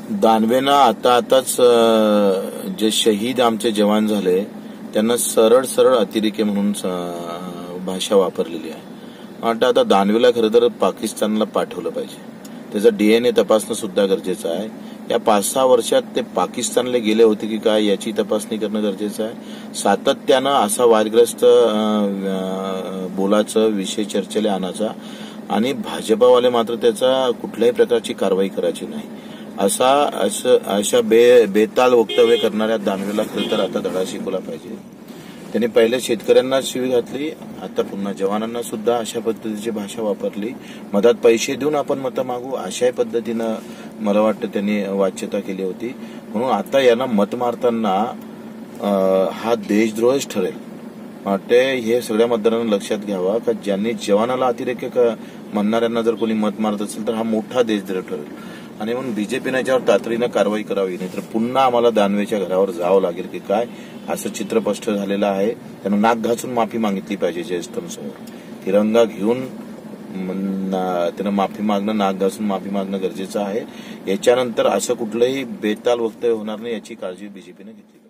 दानवेनं आताच जे शहीद आमचे जवान झाले त्यांना सरळ सरळ अतिरेकी म्हणून भाषा वापरलेली आहे. वाटतं आता दानवेला खरं तर पाकिस्तानला पाठवलं पाहिजे. त्याचा DNA तपासणं सुद्धा गरजेचं आहे. या 5-6 वर्षात ते पाकिस्तानला गेले होते की काय याची तपासणी करणं गरजेचं आहे. सातत्यानं असा वादग्रस्त बोलाचं विषय चर्चेला आणायचा आणि भाजपावाले मात्र त्याचा कुठल्याही प्रकारची कारवाई करायची नाही. अशा बेताल वक्तव्य करणाऱ्या दानवेला खरं तर आता धडा शिकवला पाहिजे. त्यांनी पहिले शेतकऱ्यांना शिवी घातली, आता पुन्हा जवानांना सुद्धा अशा पद्धतीची भाषा वापरली. मधात पैसे देऊन आपण मतं मागू अशा पद्धतीनं मला वाटतं त्यांनी वाच्यता केली होती. म्हणून आता यांना मत मारताना हा देशद्रोहच ठरेल. वाटते हे सगळ्या मतदारांना लक्षात घ्यावा का ज्यांनी जवानाला अतिरेक म्हणणाऱ्यांना जर कोणी मत मारत असेल तर हा मोठा देशद्रोह ठरेल. आणि म्हणून बीजेपीने याच्यावर तातडीनं कारवाई करावी, नाहीतर पुन्हा आम्हाला दानवेच्या घरावर जावं लागेल की काय असं चित्र स्पष्ट झालेलं आहे. त्यानं नाक घासून माफी मागितली पाहिजे ज्येष्ठांसमोर. तिरंगा घेऊन त्यानं माफी मागणं, नाक घासून माफी मागणं गरजेचं आहे. याच्यानंतर असं कुठलंही बेताल वक्तव्य होणार नाही याची काळजी बीजेपीने घेतली.